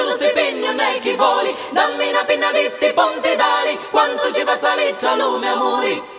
non si pigno né chi voli, dammi una pinna di sti ponti d'ali, quanto ci fa salire tra lume amori.